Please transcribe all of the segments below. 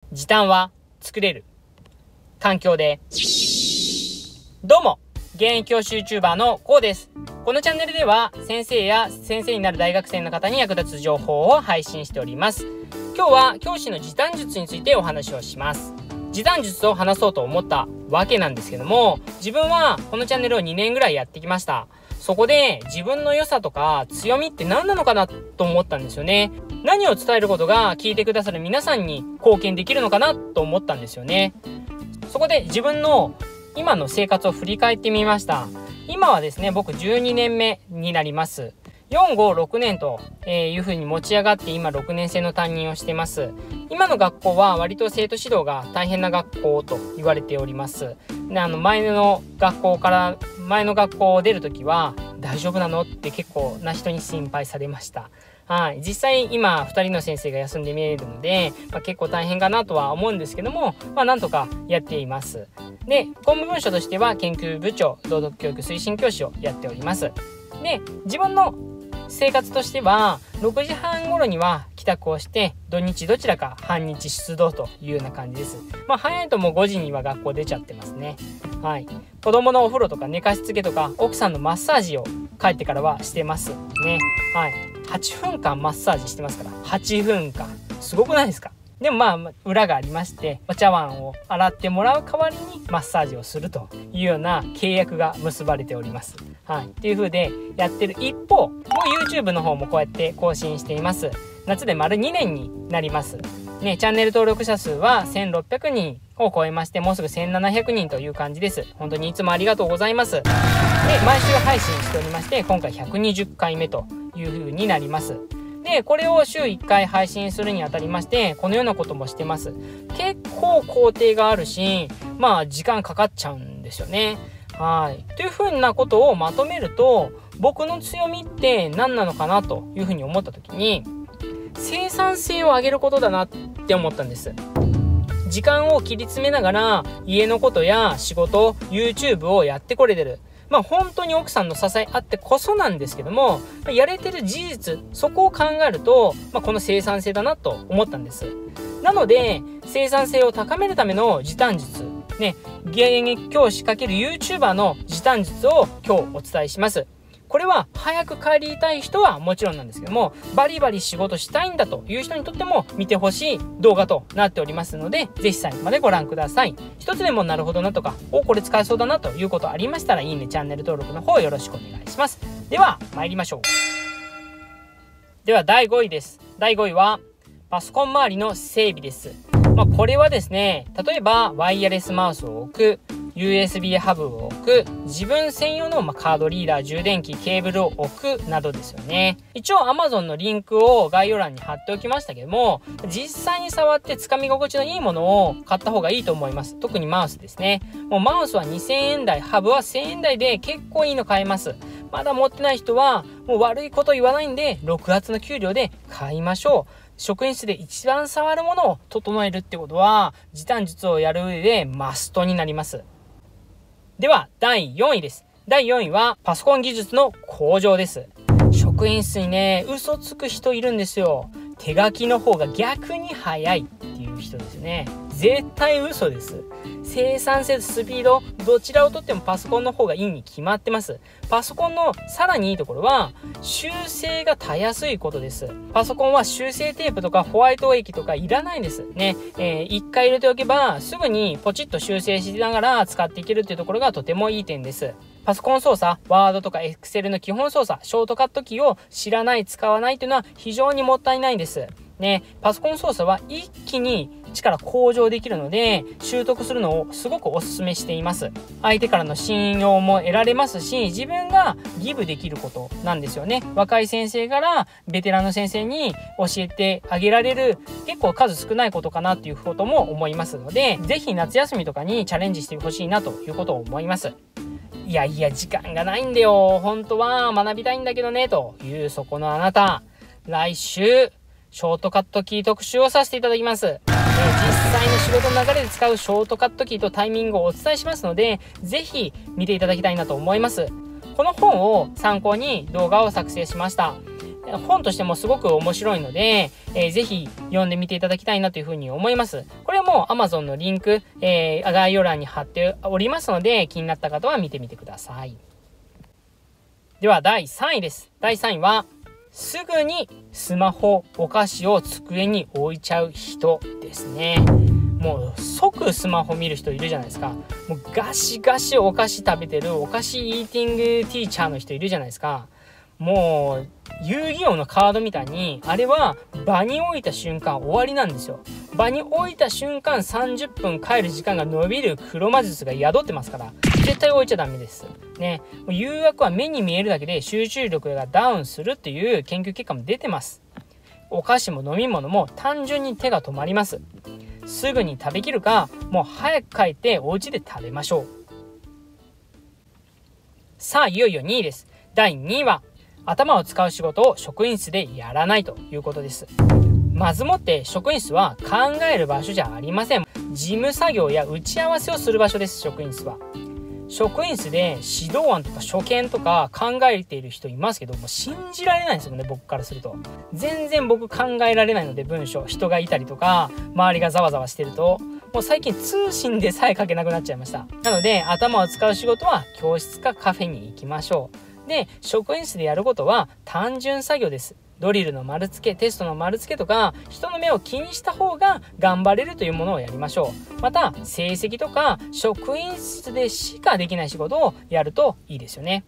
時短は作れる環境で。どうも、現役教師 YouTuber のこうです。このチャンネルでは先生や先生になる大学生の方に役立つ情報を配信しております。今日は教師の時短術についてお話をします。時短術を話そうと思ったわけなんですけども、自分はこのチャンネルを2年ぐらいやってきました。そこで自分の良さとか強みって何なのかなと思ったんですよね。何を伝えることが聞いてくださる皆さんに貢献できるのかなと思ったんですよね。そこで自分の今の生活を振り返ってみました。今はですね、僕12年目になります。4、5、6年という風に持ち上がって今6年生の担任をしてます。今の学校は割と生徒指導が大変な学校と言われております。で、前の学校を出るときは大丈夫なのって結構な人に心配されました。はい。実際今2人の先生が休んで見えるので、結構大変かなとは思うんですけども、なんとかやっています。で、公務文書としては研究部長、道徳教育推進教師をやっております。で、自分の生活としては6時半頃には帰宅をして土日どちらか半日出動というような感じです。早いともう5時には学校出ちゃってますね。はい。子供のお風呂とか寝かしつけとか奥さんのマッサージを帰ってからはしてますね。はい。8分間マッサージしてますから。8分間。すごくないですか？でも裏がありまして、お茶碗を洗ってもらう代わりにマッサージをするというような契約が結ばれております。はい。っていう風でやってる一方、もう YouTube の方もこうやって更新しています。夏で丸2年になります。ね、チャンネル登録者数は1600人を超えまして、もうすぐ1700人という感じです。本当にいつもありがとうございます。で、毎週配信しておりまして、今回120回目という風になります。で、これを週1回配信するにあたりまして、このようなこともしてます。結構工程があるし、時間かかっちゃうんですよね。はい。というふうなことをまとめると、僕の強みって何なのかなというふうに思った時に、生産性を上げることだなって思ったんです。時間を切り詰めながら、家のことや仕事、YouTube をやってこれてる。本当に奥さんの支えあってこそなんですけども、やれてる事実、そこを考えると、この生産性だなと思ったんです。なので、生産性を高めるための時短術、ね、現役教師×YouTuber の時短術を今日お伝えします。これは早く帰りたい人はもちろんなんですけども、バリバリ仕事したいんだという人にとっても見てほしい動画となっておりますので、ぜひ最後までご覧ください。一つでもなるほどなとか、これ使えそうだなということありましたら、いいね、チャンネル登録の方よろしくお願いします。では、参りましょう。では、第5位です。第5位は、パソコン周りの整備です。これはですね、例えば、ワイヤレスマウスを置く、USB ハブを置く、自分専用のカードリーダー、充電器、ケーブルを置くなどですよね。一応 Amazon のリンクを概要欄に貼っておきましたけども、実際に触って掴み心地のいいものを買った方がいいと思います。特にマウスですね。もうマウスは2000円台、ハブは1000円台で結構いいの買えます。まだ持ってない人はもう悪いこと言わないんで、6月の給料で買いましょう。職員室で一番触るものを整えるってことは、時短術をやる上でマストになります。では、第4位です。第4位は、パソコン技術の向上です。職員室にね、嘘つく人いるんですよ。手書きの方が逆に早いっていう人ですね。絶対嘘です。生産性、スピード、どちらをとってもパソコンの方がいいに決まってます。パソコンのさらにいいところは、修正がたやすいことです。パソコンは修正テープとかホワイト液とかいらないんですね。一回入れておけば、すぐにポチッと修正しながら使っていけるっていうところがとてもいい点です。パソコン操作、ワードとかエクセルの基本操作、ショートカットキーを知らない、使わないというのは非常にもったいないんです。ね、パソコン操作は一気に力向上できるので、習得するのをすごくお勧めしています。相手からの信用も得られますし、自分がギブできることなんですよね。若い先生からベテランの先生に教えてあげられる、結構数少ないことかなっていうことも思いますので、ぜひ夏休みとかにチャレンジしてほしいなということを思います。いや、時間がないんだよ。本当は学びたいんだけどね、というそこのあなた。来週、ショートカットキー特集をさせていただきます。実際の仕事の流れで使うショートカットキーとタイミングをお伝えしますので、ぜひ見ていただきたいなと思います。この本を参考に動画を作成しました。 本としてもすごく面白いので、ぜひ読んでみていただきたいなというふうに思います。これも Amazon のリンク、概要欄に貼っておりますので、気になった方は見てみてください。では第3位です。第3位は、すぐにスマホ、お菓子を机に置いちゃう人ですね。もう即スマホ見る人いるじゃないですか。もうガシガシお菓子食べてるお菓子イーティングティーチャーの人いるじゃないですか。もう遊戯王のカードみたいに、あれは場に置いた瞬間終わりなんですよ。場に置いた瞬間30分帰る時間が伸びる黒魔術が宿ってますから、絶対置いちゃダメですね。誘惑は目に見えるだけで集中力がダウンするっていう研究結果も出てます。お菓子も飲み物も単純に手が止まります。すぐに食べきるか、もう早く帰ってお家で食べましょう。さあ、いよいよ2位です。第2位は、頭を使う仕事を職員室でやらないということです。まずもって職員室は考える場所じゃありません。事務作業や打ち合わせをする場所です。職員室は。職員室で指導案とか所見とか考えている人いますけど、もう信じられないんですよね、僕からすると。全然僕考えられないので、文章、人がいたりとか、周りがざわざわしてると、もう最近通信でさえ書けなくなっちゃいました。なので、頭を使う仕事は教室かカフェに行きましょう。で、職員室でやることは単純作業です。ドリルの丸付け、テストの丸付けとか、人の目を気にした方が頑張れるというものをやりましょう。また、成績とか、職員室でしかできない仕事をやるといいですよね。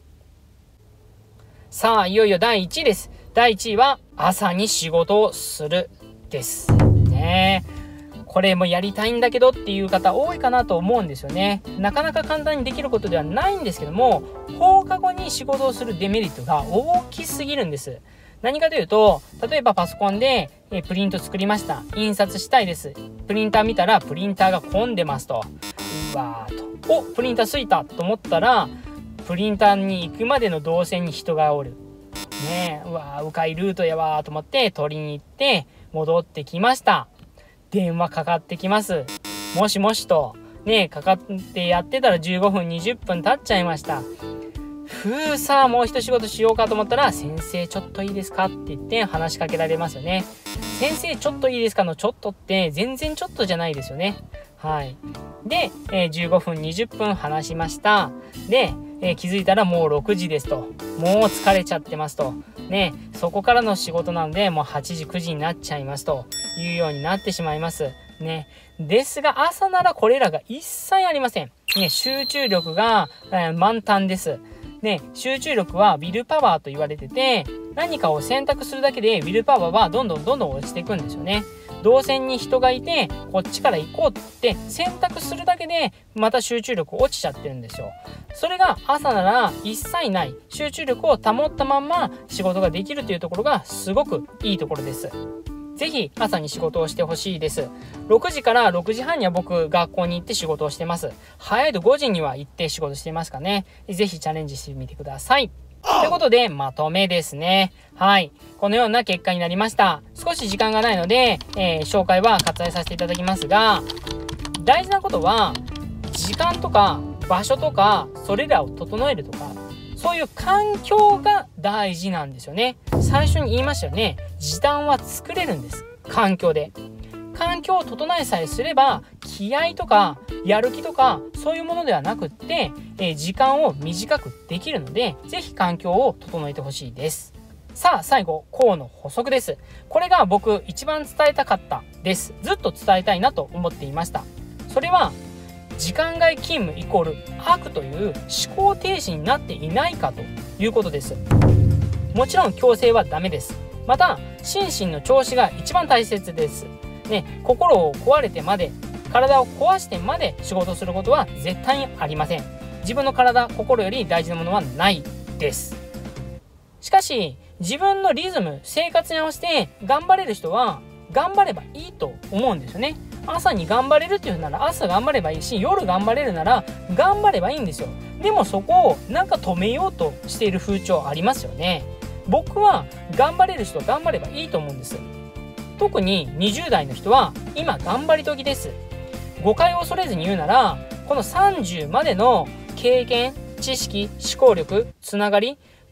さあ、いよいよ第1位です。第1位は、朝に仕事をするです。ね。これもやりたいんだけどっていう方多いかなと思うんですよね。なかなか簡単にできることではないんですけども、放課後に仕事をするデメリットが大きすぎるんです。何かというと、例えばパソコンでプリント作りました。印刷したいです。プリンター見たらプリンターが混んでますと。うわーと。お、プリンターすいたと思ったら、プリンターに行くまでの動線に人がおる。ねえ、うわー、迂回ルートやわーと思って取りに行って戻ってきました。電話かかってきます。もしもしと。ねえ、かかってやってたら15分、20分経っちゃいました。さあもう一仕事しようかと思ったら、先生ちょっといいですかって言って話しかけられますよね。先生ちょっといいですかのちょっとって全然ちょっとじゃないですよね。はい。で、15分、20分話しました。で、気づいたらもう6時ですと。もう疲れちゃってますと。ね、そこからの仕事なのでもう8時、9時になっちゃいますというようになってしまいます。ね。ですが朝ならこれらが一切ありません。ね、集中力が、満タンです。ね、集中力はウィルパワーと言われてて、何かを選択するだけでウィルパワーはどんどん落ちていくんですよね。動線に人がいて、こっちから行こうって選択するだけで、また集中力落ちちゃってるんですよ。それが朝なら一切ない、集中力を保ったまんま仕事ができるというところがすごくいいところです。ぜひ朝に仕事をしてほしいです。6時から6時半には僕学校に行って仕事をしてます。早いと5時には行って仕事してますかね。ぜひチャレンジしてみてください。ということでまとめですね。はい。このような結果になりました。少し時間がないので、紹介は割愛させていただきますが、大事なことは時間とか場所とかそれらを整えるとか、そういう環境が大事なんですよね。最初に言いましたよね。時短は作れるんです。環境で。環境を整えさえすれば、気合とかやる気とかそういうものではなくって、時間を短くできるので、ぜひ環境を整えてほしいです。さあ最後、項の補足です。これが僕一番伝えたかったです。ずっと伝えたいなと思っていました。それは時間外勤務イコール悪という思考停止になっていないかということです。もちろん強制はダメです。また心身の調子が一番大切です。ね、心を壊れてまで、体を壊してまで仕事することは絶対にありません。自分の体、心より大事なものはないです。しかし自分のリズム、生活に合わせて頑張れる人は頑張ればいいと思うんですよね。朝に頑張れるっていうなら朝頑張ればいいし、夜頑張れるなら頑張ればいいんですよ。でもそこをなんか止めようとしている風潮ありますよね。僕は頑張れる人は頑張ればいいと思うんです。特に20代の人は今頑張り時です。誤解を恐れずに言うなら、この30までの経験、知識、思考力、つながり、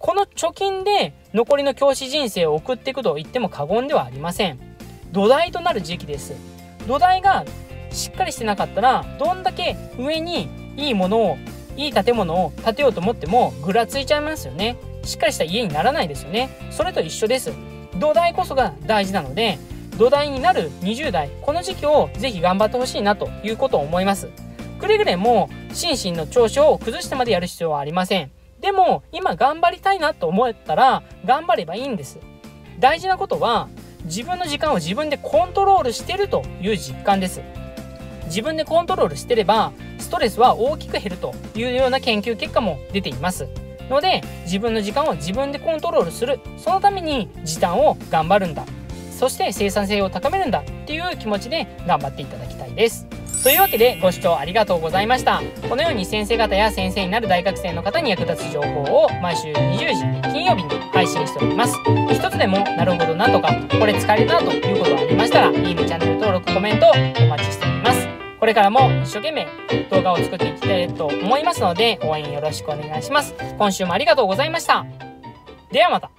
この貯金で残りの教師人生を送っていくと言っても過言ではありません。土台となる時期です。土台がしっかりしてなかったら、どんだけ上にいい建物を建てようと思ってもぐらついちゃいますよね。しっかりした家にならないですよね。それと一緒です。土台こそが大事なので、土台になる20代、この時期をぜひ頑張ってほしいなということを思います。くれぐれも心身の調子を崩してまでやる必要はありません。でも今頑張りたいなと思ったら頑張ればいいんです。大事なことは自分の時間を自分でコントロールしてるという実感です。自分でコントロールしてればストレスは大きく減るというような研究結果も出ていますので、自分の時間を自分でコントロールする、そのために時短を頑張るんだ、そして生産性を高めるんだっていう気持ちで頑張っていただきたいです。というわけでご視聴ありがとうございました。このように先生方や先生になる大学生の方に役立つ情報を毎週20時金曜日に配信しております。一つでもなるほどなとかこれ使えるなということがありましたら、いいね、チャンネル登録、コメントお待ちしております。これからも一生懸命動画を作っていきたいと思いますので、応援よろしくお願いします。今週もありがとうございました。ではまた。